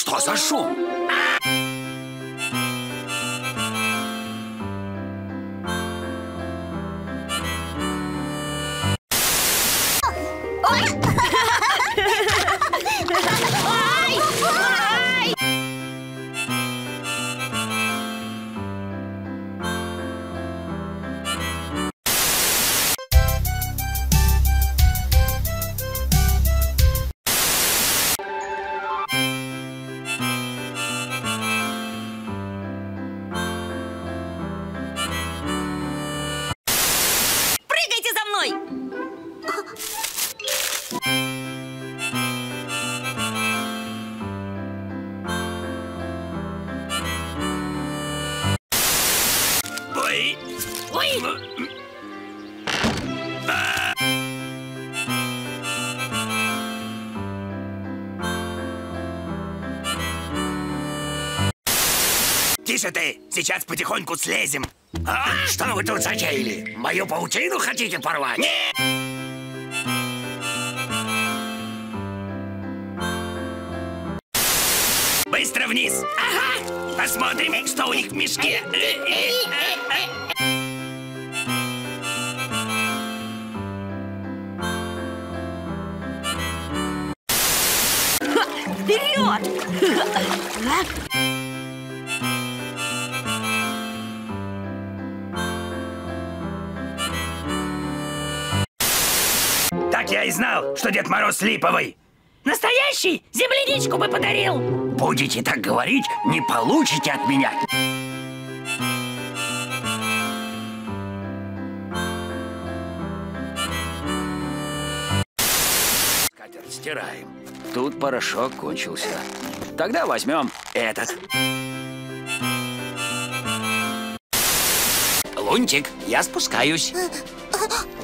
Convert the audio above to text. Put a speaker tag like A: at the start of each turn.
A: Что за шум?
B: Прыгайте за мной!
A: Ой!
B: Ой!
A: Тише ты! Сейчас потихоньку слезем. Что вы тут затеяли? Мою паутину хотите порвать? Нет! Быстро вниз! Ага! Посмотрим, что у них в мешке.
B: Вперед!
A: Так я и знал, что Дед Мороз липовый.
B: Настоящий! Земляничку бы подарил!
A: Будете так говорить, не получите от меня. Скатерть стираем. Тут порошок кончился. Тогда возьмем этот. Лунтик, я спускаюсь.